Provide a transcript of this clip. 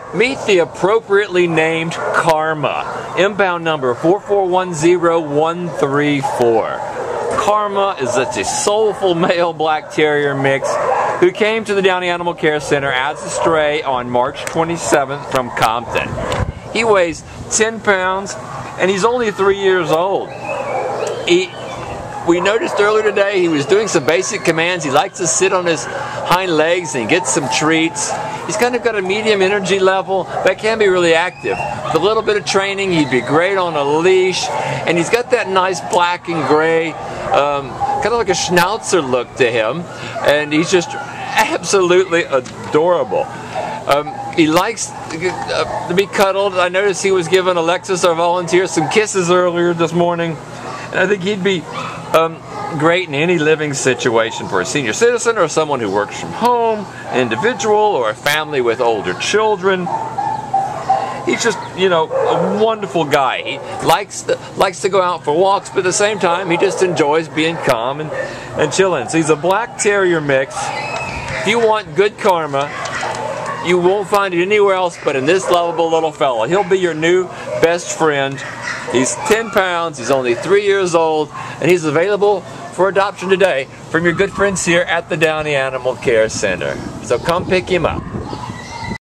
Meet the appropriately named Karma, impound number 4410134. Karma is such a soulful male black terrier mix who came to the Downey Animal Care Center as a stray on March 27th from Compton. He weighs 10 pounds and he's only 3 years old. We noticed earlier today he was doing some basic commands. He likes to sit on his hind legs and get some treats. He's kind of got a medium energy level, but can be really active. With a little bit of training, he'd be great on a leash. And he's got that nice black and gray, kind of like a schnauzer look to him. And he's just absolutely adorable. He likes to be cuddled. I noticed he was giving Alexis, our volunteer, some kisses earlier this morning. And I think he'd be great in any living situation for a senior citizen or someone who works from home, an individual, or a family with older children. He's just, a wonderful guy. He likes to go out for walks, but at the same time, he just enjoys being calm and chilling. So he's a black terrier mix. If you want good karma, you won't find it anywhere else but in this lovable little fella. He'll be your new best friend. He's 10 pounds, he's only 3 years old, and he's available for adoption today from your good friends here at the Downey Animal Care Center. So come pick him up.